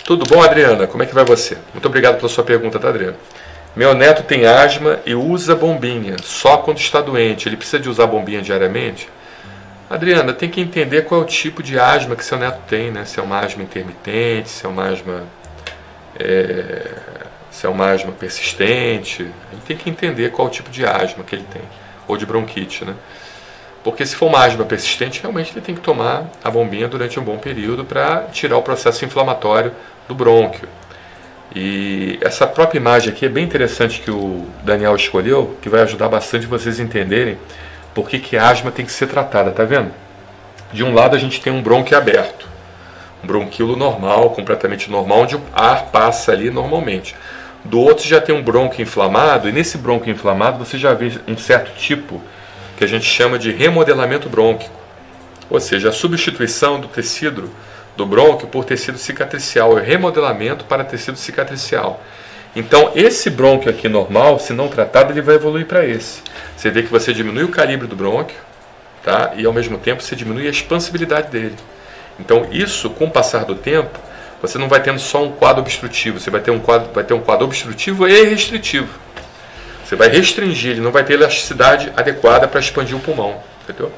Tudo bom, Adriana? Como é que vai você? Muito obrigado pela sua pergunta, tá, Adriana? Meu neto tem asma e usa bombinha só quando está doente. Ele precisa de usar bombinha diariamente? Adriana, tem que entender qual é o tipo de asma que seu neto tem, né? Se é uma asma intermitente, se é uma asma persistente. Ele tem que entender qual é o tipo de asma que ele tem, ou de bronquite, né? Porque se for uma asma persistente, realmente ele tem que tomar a bombinha durante um bom período para tirar o processo inflamatório do brônquio. E essa própria imagem aqui é bem interessante que o Daniel escolheu, que vai ajudar bastante vocês a entenderem por que a asma tem que ser tratada, tá vendo? De um lado a gente tem um brônquio aberto, um bronquíolo normal, completamente normal, onde o ar passa ali normalmente. Do outro já tem um brônquio inflamado, e nesse brônquio inflamado você já vê um certo tipo que a gente chama de remodelamento brônquico, ou seja, a substituição do tecido do brônquio por tecido cicatricial, é remodelamento para tecido cicatricial. Então esse brônquio aqui normal, se não tratado, ele vai evoluir para esse. Você vê que você diminui o calibre do brônquio, tá? E ao mesmo tempo você diminui a expansibilidade dele. Então isso, com o passar do tempo, você não vai tendo só um quadro obstrutivo, você vai ter um quadro obstrutivo e restritivo. Você vai restringir, ele não vai ter elasticidade adequada para expandir o pulmão, entendeu?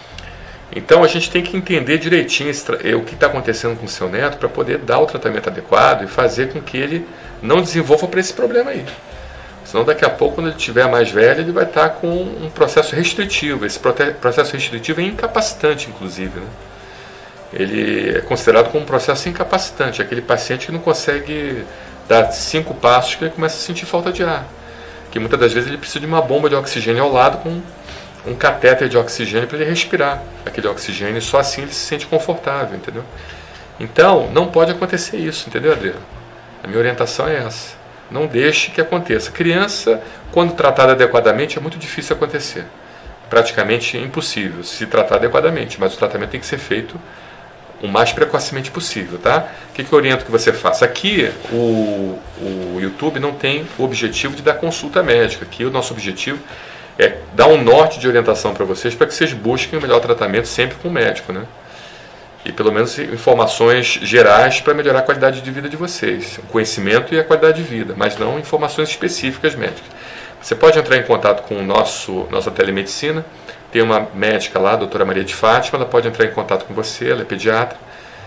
Então a gente tem que entender direitinho o que está acontecendo com o seu neto para poder dar o tratamento adequado e fazer com que ele não desenvolva para esse problema aí. Senão daqui a pouco, quando ele estiver mais velho, ele vai estar com um processo restritivo. Esse processo restritivo é incapacitante, inclusive, né? Ele é considerado como um processo incapacitante, aquele paciente que não consegue dar 5 passos que ele começa a sentir falta de ar. Que muitas das vezes ele precisa de uma bomba de oxigênio ao lado com um catéter de oxigênio para ele respirar aquele oxigênio, e só assim ele se sente confortável, entendeu? Então, não pode acontecer isso, entendeu, Adriano? A minha orientação é essa. Não deixe que aconteça. Criança, quando tratada adequadamente, é muito difícil acontecer. Praticamente impossível se tratar adequadamente, mas o tratamento tem que ser feito o mais precocemente possível, tá? O que eu oriento que você faça? Aqui, o YouTube não tem o objetivo de dar consulta médica. Aqui, o nosso objetivo é dar um norte de orientação para vocês, para que vocês busquem o melhor tratamento sempre com o médico, né? E pelo menos informações gerais para melhorar a qualidade de vida de vocês, o conhecimento e a qualidade de vida, mas não informações específicas médicas. Você pode entrar em contato com nossa telemedicina, tem uma médica lá, a doutora Maria de Fátima, ela pode entrar em contato com você, ela é pediatra,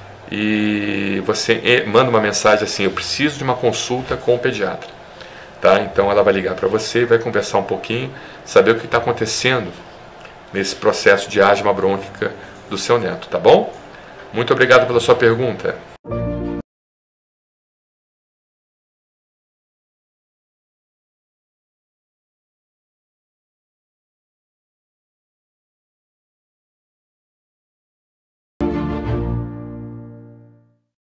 e você manda uma mensagem assim: eu preciso de uma consulta com o pediatra. Tá? Então ela vai ligar para você, vai conversar um pouquinho, saber o que está acontecendo nesse processo de asma brônquica do seu neto, tá bom? Muito obrigado pela sua pergunta.